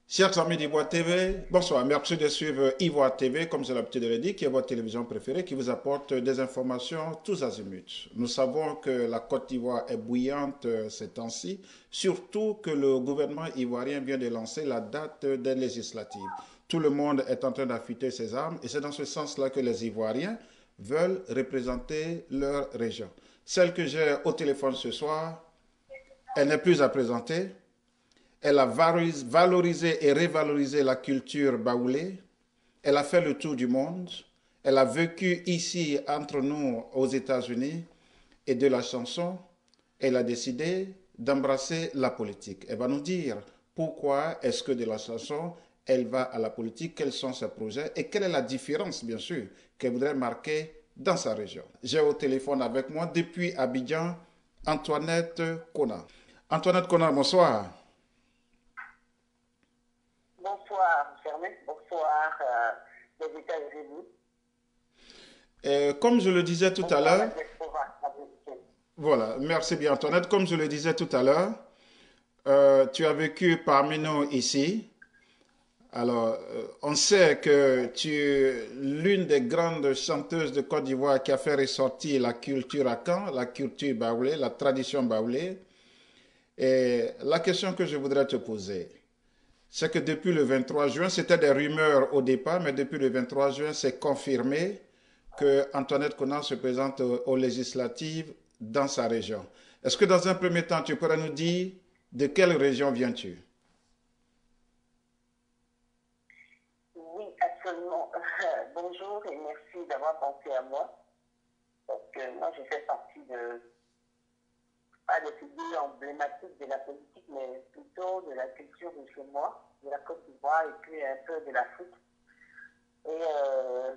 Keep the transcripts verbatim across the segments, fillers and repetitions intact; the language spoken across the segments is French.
Chers amis d'Ivoire T V, bonsoir. Merci de suivre Ivoire T V, comme j'ai l'habitude de le dire, qui est votre télévision préférée, qui vous apporte des informations tous azimuts. Nous savons que la Côte d'Ivoire est bouillante ces temps-ci, surtout que le gouvernement ivoirien vient de lancer la date des législatives. Tout le monde est en train d'affûter ses armes et c'est dans ce sens-là que les Ivoiriens veulent représenter leur région. Celle que j'ai au téléphone ce soir, elle n'est plus à présenter. Elle a valorisé et révalorisé la culture baoulée. Elle a fait le tour du monde. Elle a vécu ici entre nous aux États-Unis et de la chanson. Elle a décidé d'embrasser la politique. Elle va nous dire pourquoi est-ce que de la chanson, elle va à la politique, quels sont ses projets et quelle est la différence, bien sûr, qu'elle voudrait marquer dans sa région. J'ai au téléphone avec moi depuis Abidjan, Antoinette Kona. Antoinette Kona, bonsoir. Bonsoir, Germaine. Bonsoir, euh, les États-Unis. Comme je le disais tout à l'heure, Bonsoir. voilà, merci bien Antoinette. Comme je le disais tout à l'heure, euh, tu as vécu parmi nous ici. Alors, euh, on sait que tu es l'une des grandes chanteuses de Côte d'Ivoire qui a fait ressortir la culture akan, la culture baoulée, la tradition baoulée. Et la question que je voudrais te poser, c'est que depuis le vingt-trois juin, c'était des rumeurs au départ, mais depuis le vingt-trois juin, c'est confirmé que Antoinette Kona se présente aux législatives dans sa région. Est-ce que dans un premier temps, tu pourrais nous dire de quelle région viens-tu? Oui, absolument. Bonjour et merci d'avoir pensé à moi. Parce que moi, je fais partie de, pas de figures emblématiques de la politique, mais plutôt de la culture de chez moi, de la Côte d'Ivoire et puis un peu de l'Afrique. Et euh,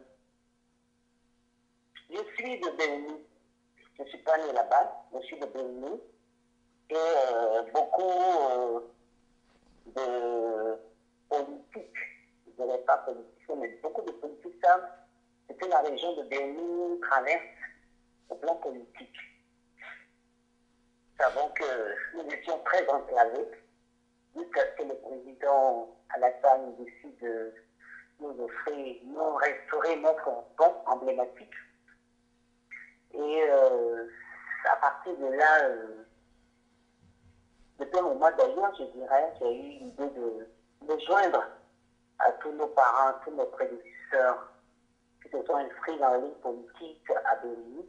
je suis de Béni. Je ne suis pas née là-bas, je suis de Béni. Et euh, beaucoup euh, de politiques, je ne dirais pas politiciens, mais beaucoup de politiques savent que la région de Béni traverse au plan politique. Nous savons que nous étions très enclavés jusqu'à ce que le président Alassane décide de nous offrir, nous restaurer notre pont emblématique. Et euh, à partir de là, euh, depuis un moment d'ailleurs, je dirais, j'ai eu l'idée de me joindre à tous nos parents, tous nos prédécesseurs qui se sont inscrits dans la ligne politique à Béni.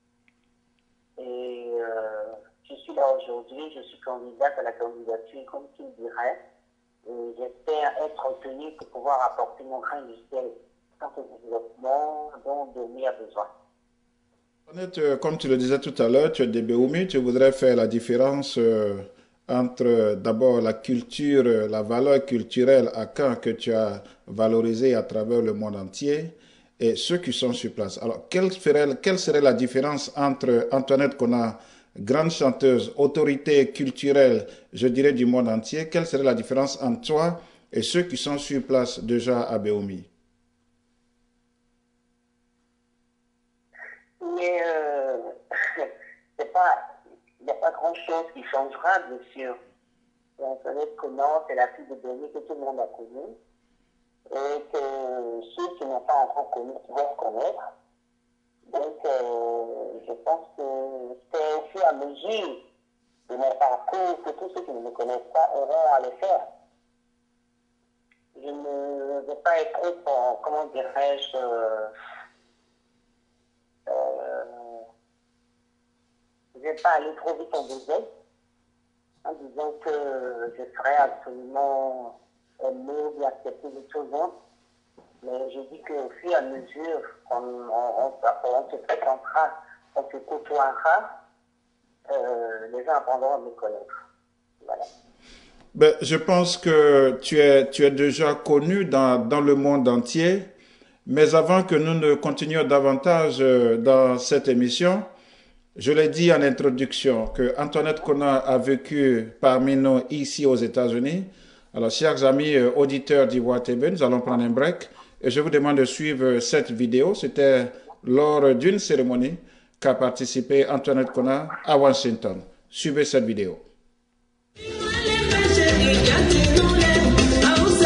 Et euh, je suis là aujourd'hui, je suis candidate à la candidature, comme tu le dirais. Et j'espère être retenue pour pouvoir apporter mon grain de sel dans ce développement dont Béni a besoin. Honnête, comme tu le disais tout à l'heure, tu es de Béoumi, tu voudrais faire la différence euh, entre euh, d'abord la culture, la valeur culturelle akan que tu as valorisée à travers le monde entier et ceux qui sont sur place. Alors, quelle serait, quelle serait la différence entre Antoinette Kona, grande chanteuse, autorité culturelle, je dirais, du monde entier, quelle serait la différence entre toi et ceux qui sont sur place déjà à Béoumi? Mais euh, c'est pas, il n'y a pas grand-chose qui changera, bien sûr. Antoinette Kona, c'est la fille de Béni que tout le monde a connue. Et que ceux qui n'ont pas encore connu doivent connaître. Donc, euh, je pense que c'est au fur et à mesure de mon parcours que tous ceux qui ne me connaissent pas auront à le faire. Je ne vais pas être trop, comment dirais-je, euh, euh, je ne vais pas aller trop vite en besoin, en disant que je serai absolument aimé ou bien accepté de tout le monde. Mais je dis qu'au fur et à mesure qu'on on, on, on se fréquentera, on se côtoiera, euh, les gens apprendront à me connaître. Voilà. Ben, je pense que tu es, tu es déjà connu dans, dans le monde entier, mais avant que nous ne continuions davantage dans cette émission, je l'ai dit en introduction que Antoinette Kona a vécu parmi nous ici aux États-Unis. Alors, chers amis euh, auditeurs d'Ivoire T V, nous allons prendre un break et je vous demande de suivre cette vidéo. C'était lors d'une cérémonie qu'a participé Antoinette Kona à Washington. Suivez cette vidéo. I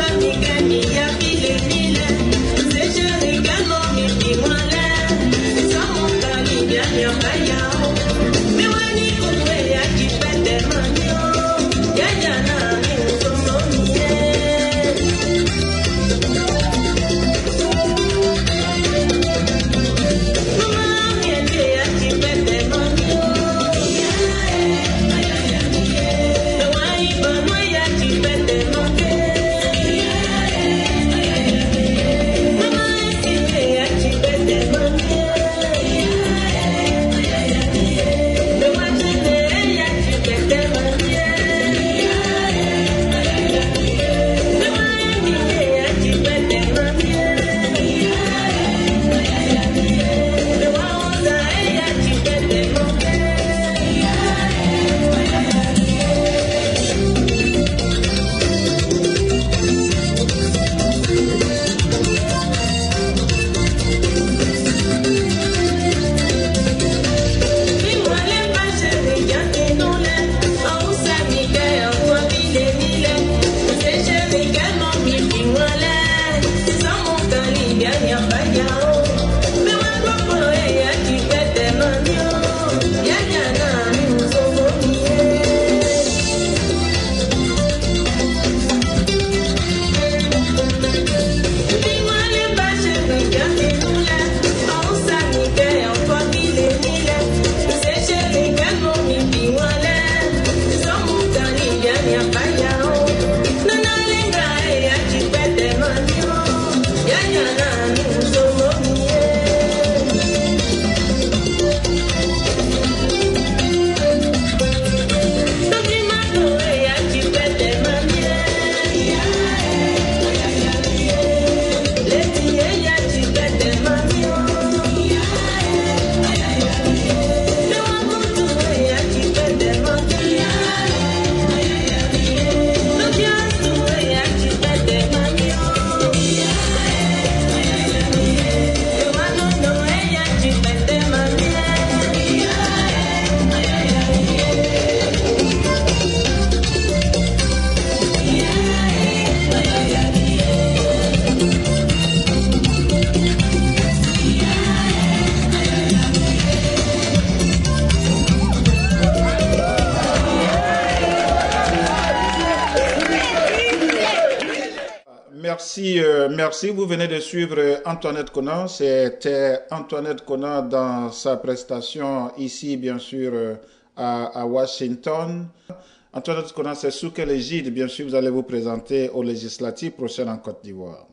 Merci, euh, merci. Vous venez de suivre Antoinette Konan. C'était Antoinette Konan dans sa prestation ici, bien sûr, euh, à, à Washington. Antoinette Konan, c'est sous quelle égide, bien sûr, vous allez vous présenter aux législatives prochaines en Côte d'Ivoire?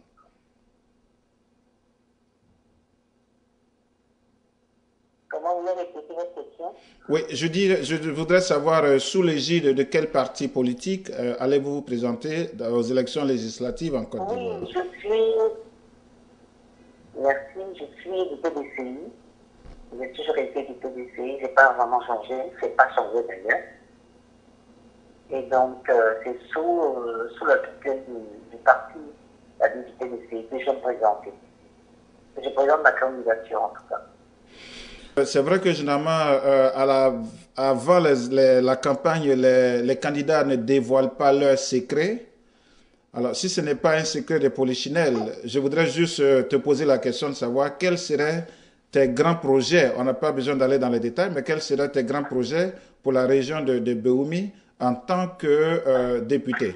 Comment vous avez répété votre question? Oui, je, dis, je voudrais savoir euh, sous l'égide de quel parti politique euh, allez-vous vous présenter aux élections législatives en Côte d'Ivoire? Oui, je suis, merci, je suis du P D C I. J'ai toujours été du P D C I, je n'ai pas vraiment changé, je n'ai pas changé d'ailleurs. Et donc, euh, c'est sous, euh, sous la tutelle du, du parti, la du P D C I, que je me présente. Je présente ma candidature en tout cas. C'est vrai que généralement, euh, à la, avant les, les, la campagne, les, les candidats ne dévoilent pas leurs secrets. Alors, si ce n'est pas un secret de polichinelle, je voudrais juste euh, te poser la question de savoir quels seraient tes grands projets. On n'a pas besoin d'aller dans les détails, mais quels seraient tes grands projets pour la région de, de Béoumi en tant que euh, député?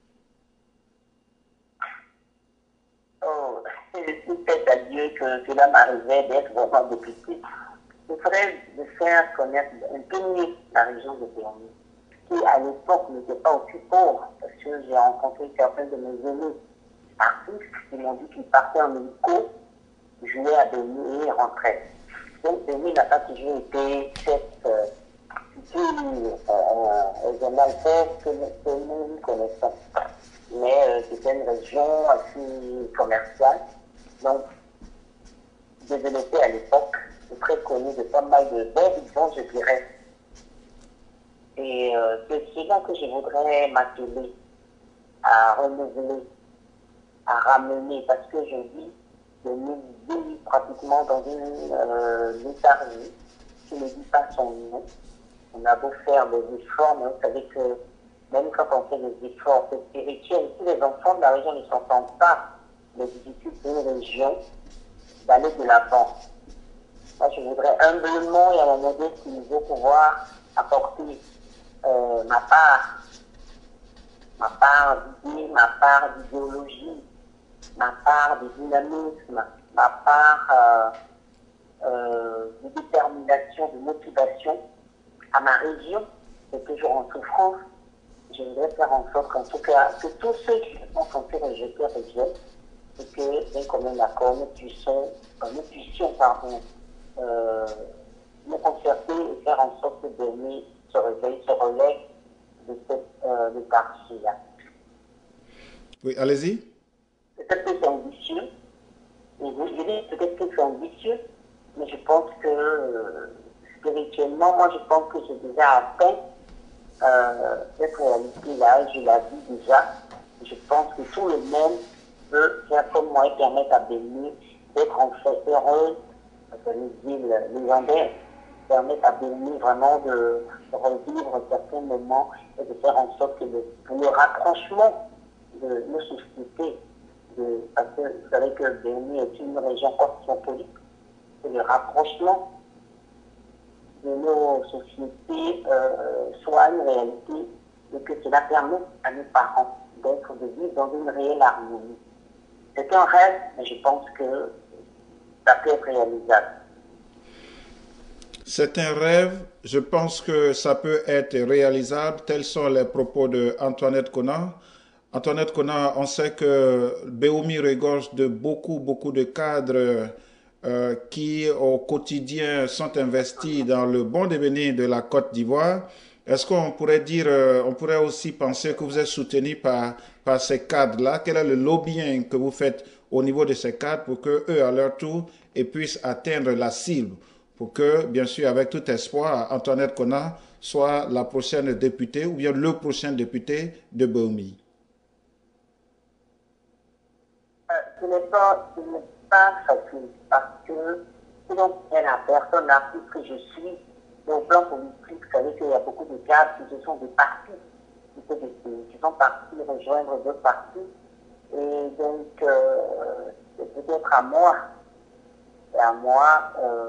Oh, je suis peut-être à Dieu que cela m'arrivait d'être vraiment député. Ce serait de faire connaître un peu mieux la région de Béoumi, qui à l'époque n'était pas aussi pauvre, parce que j'ai rencontré certains de mes amis artistes qui m'ont dit qu'ils partaient en hélico, jouaient à Béoumi et rentraient. Donc Béoumi n'a pas toujours été cette euh, ville régionale que, que nous connaissons. Mais euh, c'était une région assez commerciale, donc développée à l'époque, très connue de pas mal de bons vivants, je dirais. Et euh, c'est cela que je voudrais m'atteler à renouveler, à ramener, parce que je vis de vie pratiquement dans une euh, léthargie qui ne dit pas son nom. On a beau faire des efforts, mais vous savez que même quand on fait des efforts spirituels, si les enfants de la région ne s'entendent pas, les difficultés d'une région d'aller de l'avant. Moi, je voudrais humblement et à mon modeste niveau pouvoir apporter euh, ma part, ma part d'idée, ma part d'idéologie, ma part de dynamisme, ma part euh, euh, de détermination, de motivation à ma région, qui est toujours en souffrance. Je voudrais faire en sorte qu'en tout cas, que tous ceux qui sont censés rejeter reviennent et que, d'un commun accord, nous puissions, euh, nous puissions pardon, euh, nous concerter et faire en sorte que Béoumi se réveille, se relève de cette euh, léthargie-là. Oui, allez-y. Peut-être que c'est ambitieux, et vous direz peut-être que c'est ambitieux, mais je pense que euh, spirituellement, moi je pense que j'ai déjà atteint euh, cette réalité-là, je la vis déjà. Je pense que tout le monde peut faire comme moi et permettre à Béoumi d'être en fait heureux, parce que les îles légendaires permettent à Béoumi vraiment de revivre certains moments et de faire en sorte que le, le rapprochement de nos sociétés, de, parce que vous savez que Béoumi est une région cosmopolite, que le rapprochement de nos sociétés euh, soit une réalité et que cela permette à nos parents d'être, de vivre dans une réelle harmonie. C'est un rêve, mais je pense que ça peut être réalisable. C'est un rêve, je pense que ça peut être réalisable. Tels sont les propos de Antoinette Konan. Antoinette Konan, on sait que Béoumi regorge de beaucoup, beaucoup de cadres euh, qui, au quotidien, sont investis dans le bon devenir de la Côte d'Ivoire. Est-ce qu'on pourrait dire, euh, on pourrait aussi penser que vous êtes soutenu par, par ces cadres-là? Quel est le lobbying que vous faites au niveau de ces cadres pour que eux, à leur tour, et puissent atteindre la cible? Pour que, bien sûr, avec tout espoir, Antoinette Konan soit la prochaine députée ou bien le prochain député de Béoumi. Euh, ce n'est pas, ce n'est pas facile parce que si l'on est la personne artiste que je suis, au plan politique, vous savez qu'il y a beaucoup de cadres qui se sont des partis, qui sont partis rejoindre d'autres partis. Et donc, euh, c'est peut-être à moi, et à moi, euh,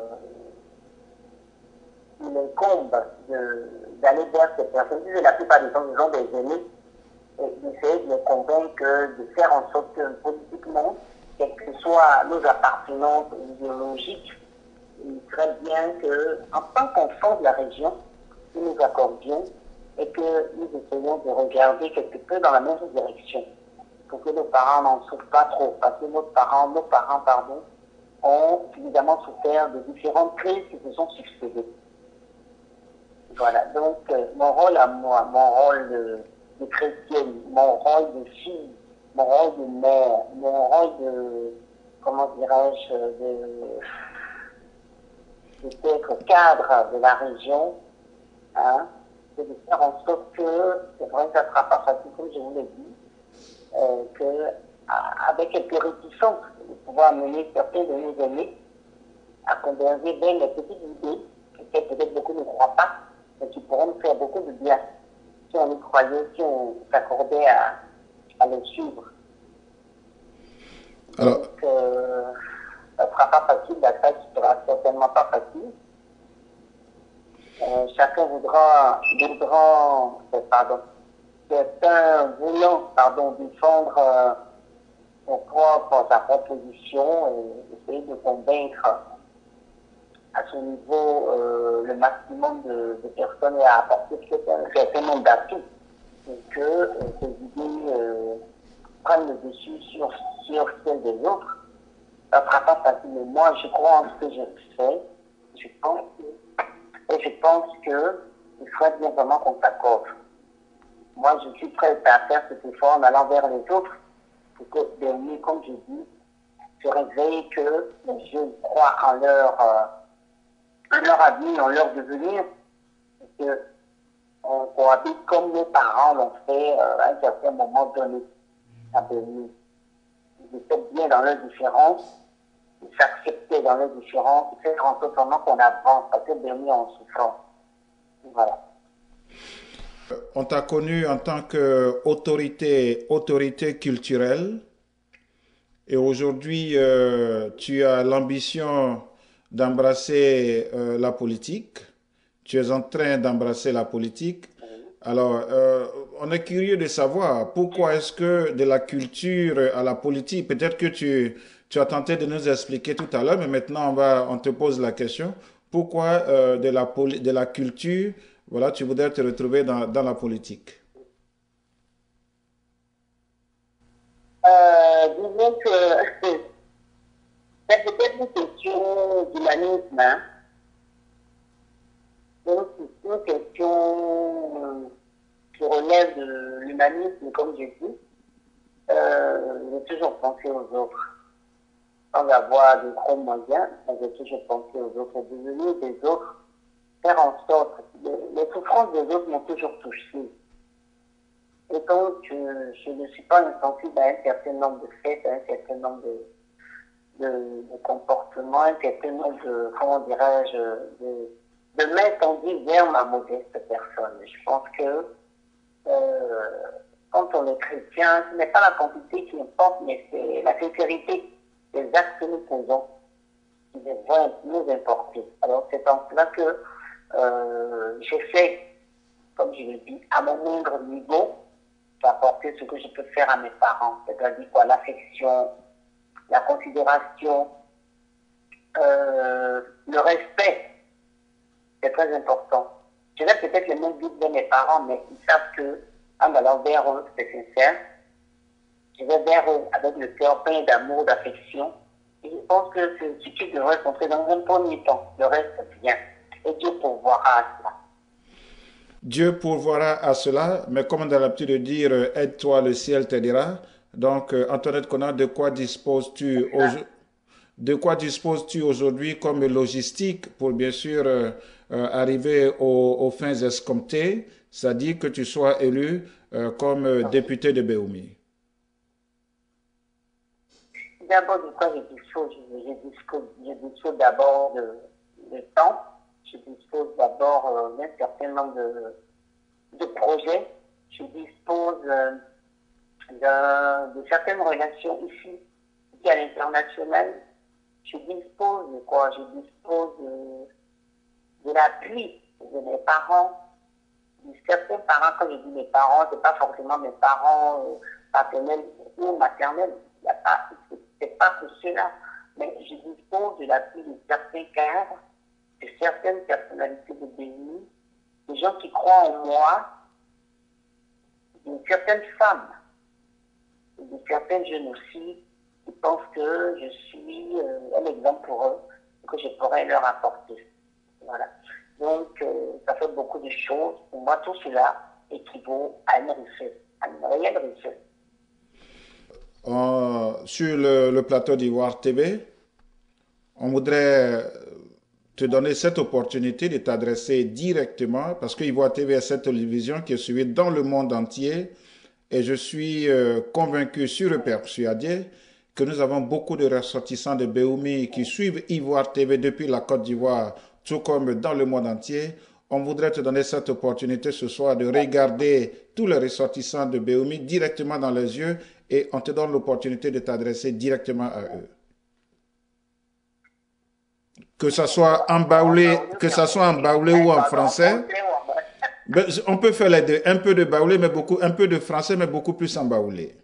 il incombe d'aller vers ces personnes. La plupart du temps, ils ont des aînés d'essayer de les convaincre, de faire en sorte que politiquement, quelles que soient nos appartenances idéologiques, il serait bien que, en tant qu'enfants de la région, nous nous accordions et que nous essayons de regarder quelque peu dans la même direction pour que nos parents n'en souffrent pas trop, parce que nos parents, nos parents, pardon, ont évidemment souffert de différentes crises qui se sont succédées. Voilà, donc euh, mon rôle à moi, mon rôle de, de chrétienne, mon rôle de fille, mon rôle de mère, mon rôle de, comment dirais-je, de, de être cadre de la région, hein, c'est de faire en sorte que, c'est vrai que ça ne sera pas facile, comme je vous l'ai dit, euh, que, avec quelques réticences, de pouvoir mener certains de nos amis à converger vers les petites idées, que peut-être beaucoup ne croient pas, mais qui pourront nous faire beaucoup de bien, si on y croyait, si on s'accordait à, à les suivre. Alors, donc, euh, ça ne sera pas facile, la tâche ne sera certainement pas facile. Euh, chacun voudra, voudra euh, pardon, certains voulant, pardon, défendre euh, son propre, sa propre position et essayer de convaincre à son niveau euh, le maximum de, de personnes et à apporter un certain nombre d'atouts pour que euh, ces idées euh, prennent le dessus sur, sur celles des autres. Ça ne sera pas facile, mais moi je crois en ce que je fais. Je pense que, et je pense qu'il serait bien vraiment qu'on s'accorde. Moi je suis prêt à faire cet effort en allant vers les autres pour que dernier, comme je dis, se réveillent que les jeunes croient en leur euh, en leur avenir, en leur devenir, et qu'on cohabite comme nos parents l'ont fait euh, à un certain moment donné, à Béni. Ils étaient bien dans leurs différences, ils s'acceptaient dans leurs différences, ils faire en sorte qu'on avance, parce que Béni en souffrance. Voilà. On t'a connu en tant qu'autorité autorité culturelle et aujourd'hui euh, tu as l'ambition d'embrasser euh, la politique. Tu es en train d'embrasser la politique. Alors, euh, on est curieux de savoir pourquoi est-ce que de la culture à la politique, peut-être que tu, tu as tenté de nous expliquer tout à l'heure, mais maintenant on va, on te pose la question. Pourquoi euh, de la, de la culture, voilà, tu voudrais te retrouver dans, dans la politique? Euh, disons que c'est peut-être une question d'humanisme, hein. Donc, c'est une question qui relève de l'humanisme, comme je dis. Euh, j'ai toujours pensé aux autres. Sans avoir de gros moyens, j'ai toujours pensé aux autres, devenir des autres, faire en sorte. Les, les souffrances des autres m'ont toujours touché. Et donc, euh, je ne suis pas insensible à un certain nombre de faits, à un certain nombre de, de, de comportements, un certain nombre de, comment dirais-je, de, de mains tendues vers ma modeste personne. Je pense que euh, quand on est chrétien, ce n'est pas la quantité qui importe, mais c'est la sincérité des actes que nous posons qui devraient nous importer. Alors c'est en cela que euh, j'essaie, comme je l'ai dit, à mon moindre niveau, d'apporter ce que je peux faire à mes parents, c'est-à-dire quoi, l'affection, la considération, euh, le respect. C'est très important. Je vais peut-être les mêmes vite de mes parents, mais ils savent que, en allant vers eux, c'est sincère. Je vais vers eux avec le cœur plein d'amour, d'affection. Et je pense que c'est ce qui devrait compter dans un premier temps. Le reste, bien. Et Dieu pourvoira à cela. Dieu pourvoira à cela, mais comme on a l'habitude de dire, aide-toi, le ciel t'aidera. Donc, euh, Antoinette Conant, de quoi disposes-tu aujourd'hui? De quoi disposes-tu aujourd'hui comme logistique pour bien sûr euh, euh, arriver aux, aux fins escomptées, c'est-à-dire que tu sois élu euh, comme euh, député de Béoumi? D'abord, de quoi je dispose? Je dispose, je dispose d'abord de, de temps, je dispose d'abord euh, d'un certain nombre de, de projets, je dispose euh, de, de certaines relations ici, ici à l'international. Je dispose de quoi? Je dispose de, de l'appui de mes parents, certains parents, quand je dis mes parents, ce n'est pas forcément mes parents euh, paternels ou maternels. Ce n'est pas pour cela. Mais je dispose de l'appui de certains cadres, de certaines personnalités de Béni, des gens qui croient en moi, de certaines femmes, de certains jeunes aussi, qui pensent que je suis euh, un exemple pour eux, que je pourrais leur apporter. Voilà. Donc, euh, ça fait beaucoup de choses. Pour moi, tout cela équivaut à une richesse, à une réelle richesse. Euh, sur le, le plateau d'Ivoire T V, on voudrait te donner cette opportunité de t'adresser directement, parce que Ivoire T V est cette télévision qui est suivie dans le monde entier, et je suis euh, convaincu, sûr et persuadé, que nous avons beaucoup de ressortissants de Béoumi qui suivent Ivoire T V depuis la Côte d'Ivoire, tout comme dans le monde entier. On voudrait te donner cette opportunité ce soir de regarder tous les ressortissants de Béoumi directement dans les yeux, et on te donne l'opportunité de t'adresser directement à eux. Que ça soit en baoulé, que ça soit en baoulé ou en français. Ben, on peut faire les deux. Un peu de baoulé, mais beaucoup, un peu de français, mais beaucoup plus en baoulé.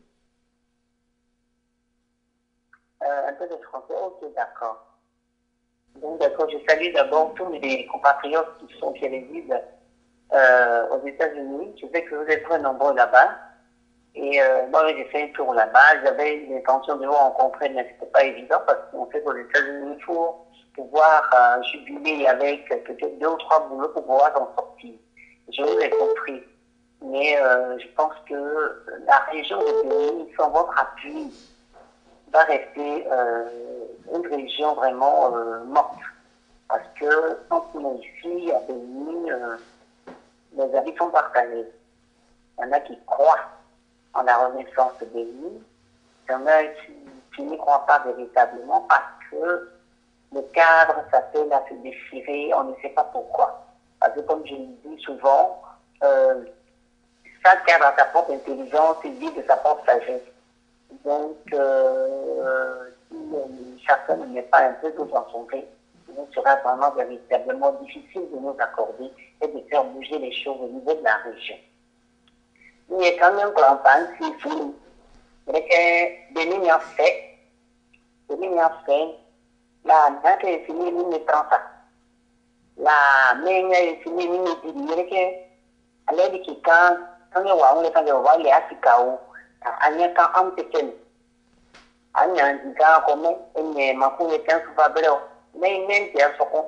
Euh, un peu de français, ok, d'accord. Donc, d'accord, je salue d'abord tous mes compatriotes qui sont télévisés euh, aux États-Unis. Je sais que vous êtes très nombreux là-bas. Et euh, moi, j'ai fait un tour là-bas. J'avais l'intention de vous rencontrer, mais ce n'était pas évident parce qu'on fait aux États-Unis pour pouvoir euh, jubiler avec peut-être deux ou trois boulots pour pouvoir s'en sortir. Je vous ai compris. Mais euh, je pense que la région de Béni, sans votre appui, va rester euh, une région vraiment euh, morte. Parce que quand on est ici, à Béni, euh, les avis sont partagés. Il y en a qui croient en la renaissance de Béni. Il y en a qui, qui n'y croient pas véritablement parce que le cadre s'appelle à se déchirer, on ne sait pas pourquoi. Parce que comme je le dis souvent, euh, chaque cadre a sa propre intelligence et vit de sa propre sagesse. Donc, euh, si euh, chacun ne met pas un peu d'eau dans son riz, il sera vraiment véritablement difficile de nous accorder et de faire bouger les choses au niveau de la région. Il y a quand même grand temps, si vous voulez, des lignes en fait, des lignes en fait, la date est finie, nous ne prend pas. La main est finie, nous ne dit rien. Alors, qui quand, quand on est en train les Africains, anya kan am teken anya ndiga ko me enye maku ne kan su fabelo me men te asoko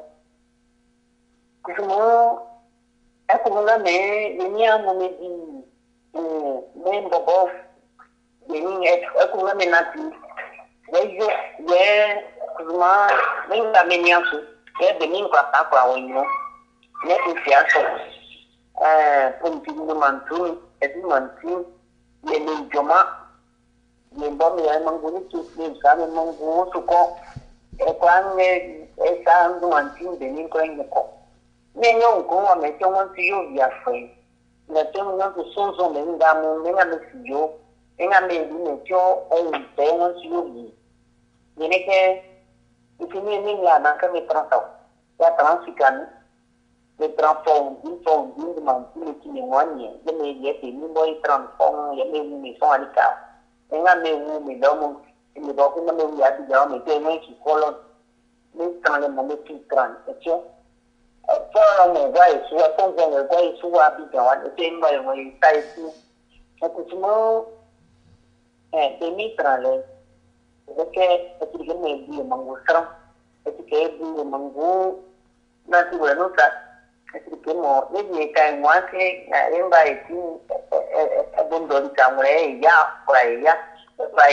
kusumo e ko nga me ni amu me di me bobo ni e ko nga me na ti we yo we kuma me nga me ni asu e be ni kwa pa kwa wonyo ne ti fi aso eh punti ni mantu e di mantu ye ni joma ni bomi ya manguni ki ni sa me mangu suko e kwa ne e sa ndu antin de ni ko ngeko ne nyo ko wa me to mo si yo ya fe na to mo no so so me nga mo me nga me si yo e nga me ni me to o te mo si yo ni ni ke ikini ni la na ka me transa ya transikani le transforme une forme d'une mentille qui est moignée. Je me dis que nous devons transformer, je me dis que nous sommes à l'écart. Et là, nous, nous devons, nous devons, nous devons, nous devons, nous devons, qui collent, nous devons, nous devons, qui prennent, et tu vois. Pour nous voir, il faut qu'on voit, le gars, il faut habiter, et puis, moi, il faut ici. Et puis, moi, des mitrales, c'est que, et puis, je me dis, mango, et puis, je me dis, mango, nanti, voilà, nous, ça. Ke mo le ni kai mo ke na emba iti e bondo di kamure ya kwa ya bai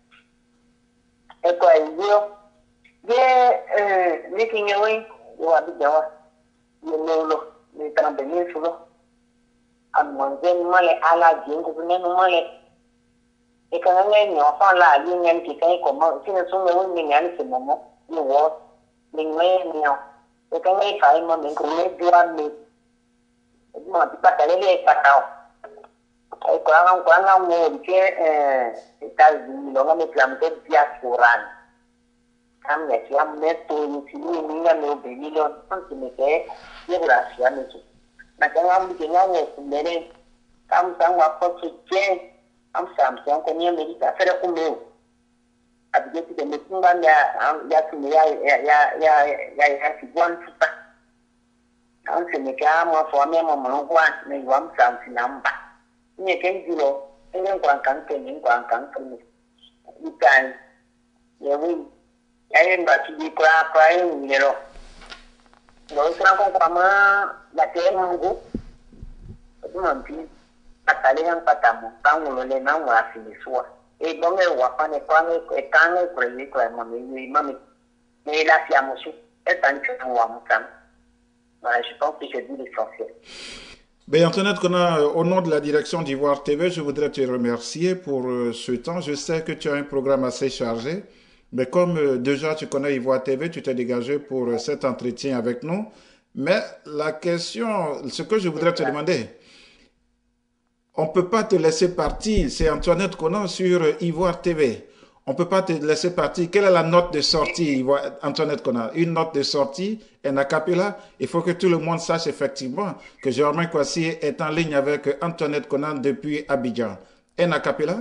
e kwa yo ye eh ni kinyewe yo abi jawa ye lolo ni tambe ni sulo am monzen male ala jingu ne no male e kana ne no fa la ni ngen ki kai ko mo sine sume won ni ngan se mo mo ni wo ni ngai ni e ka ngai kai mo men ko ne dua me mo ti pa tele le pa tao e ko ang ko ang mo ke eh Estados Unidos lo me plan de diaspora am ne ti am ne to ni ti ni ni na no be ni lo tan ti me ke ye gracia me ti Maintenant, je vais vous dire, comme ça, on va pas soutien, comme ça, on connaît les affaires comme nous. Avec des médecins, il y a, il y a, il y a, il y a, il y a, il y a, il y a, il y a, il y a, quand c'est le cas, moi, je vais me voir, mais je vais me sentir. Il y a quelqu'un qui il y a un grand cancer, il y a un grand cancer. Il gagne. Il y a oui. Il y a une bâtisse qui croit, croit, il y a l'eau. Donc, je rencontre vraiment la terre, mon goût. Je m'en dis, la calée en patamon, quand on le lève, on va finir soi. Et donc, on va prendre les points, et quand on croit, quoi, maman, maman, mais là, c'est à mon chou. Et tant que on va mon sang. Voilà, je pense que j'ai dit l'essentiel. Ben, Antoinette Kona, au nom de la direction d'Ivoire T V, je voudrais te remercier pour euh, ce temps. Je sais que tu as un programme assez chargé, mais comme euh, déjà tu connais Ivoire T V, tu t'es dégagé pour euh, cet entretien avec nous. Mais la question, ce que je voudrais te demander, on ne peut pas te laisser partir, c'est Antoinette Kona sur euh, Ivoire T V. On ne peut pas te laisser partir. Quelle est la note de sortie, Antoinette Kona? Une note de sortie, en acapella. Il faut que tout le monde sache effectivement que Germain Kwasi est en ligne avec Antoinette Kona depuis Abidjan. En acapella?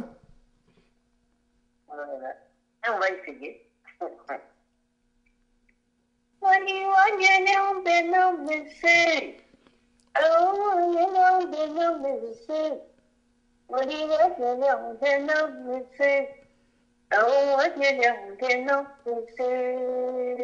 On va essayer. Oh, what you don't know to say.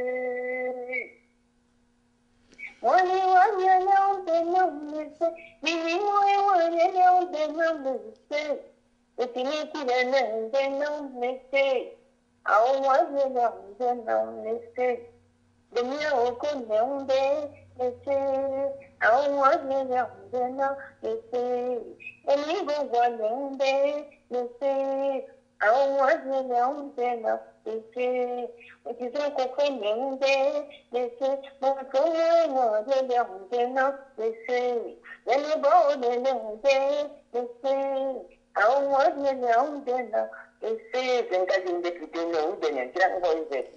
What you want you know to know to say. Me what you know to know to say. If you need to know to know to say. Oh, what you know to know to say. The new could know to say. Oh, what you know to know to say. And you go one day to say. Oh, what you know, they know, they say, what you think of women, they, they say, but go on, they know, they know, they say, when you go, they know, they, they say, oh, what you know, they know, they say, then I think that you know, they know, they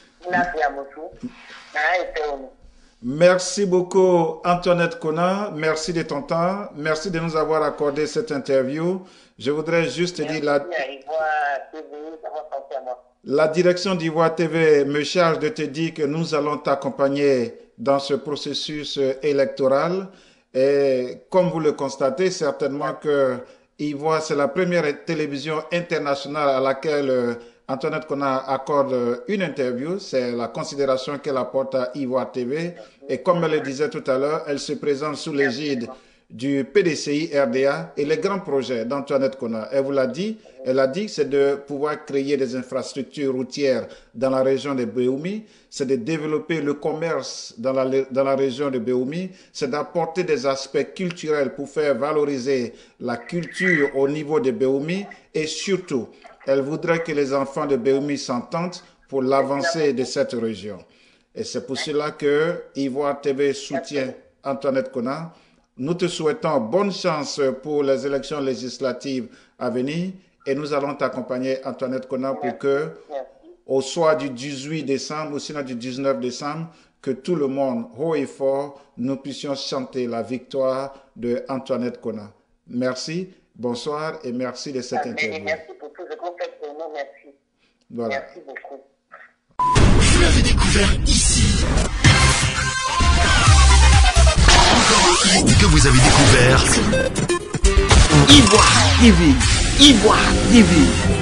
know, Merci beaucoup, Antoinette Kona. Merci de ton temps. Merci de nous avoir accordé cette interview. Je voudrais juste te dire la, la direction d'Ivoire T V me charge de te dire que nous allons t'accompagner dans ce processus électoral. Et comme vous le constatez, certainement que Ivoire, c'est la première télévision internationale à laquelle Antoinette Kona accorde une interview. C'est la considération qu'elle apporte à Ivoire T V. Et comme elle le disait tout à l'heure, elle se présente sous l'égide du P D C I R D A et les grands projets d'Antoinette Kona. Elle vous l'a dit, elle a dit, c'est de pouvoir créer des infrastructures routières dans la région de Béoumi, c'est de développer le commerce dans la, dans la région de Béoumi, c'est d'apporter des aspects culturels pour faire valoriser la culture au niveau de Béoumi et surtout, elle voudrait que les enfants de Béoumi s'entendent pour l'avancée de cette région. Et c'est pour cela que Ivoire T V soutient Antoinette Kona. Nous te souhaitons bonne chance pour les élections législatives à venir et nous allons t'accompagner, Antoinette Kona, pour que au soir du dix-huit décembre ou sinon du dix-neuf décembre, que tout le monde, haut et fort, nous puissions chanter la victoire de Antoinette Kona. Merci, bonsoir et merci de cette interview. Merci pour tout ce qu'on fait pour nous, merci. Voilà. Merci beaucoup. Vous l'avez découvert ici. Encore un hit que vous avez découvert. Ivoire T V. Ivoire T V.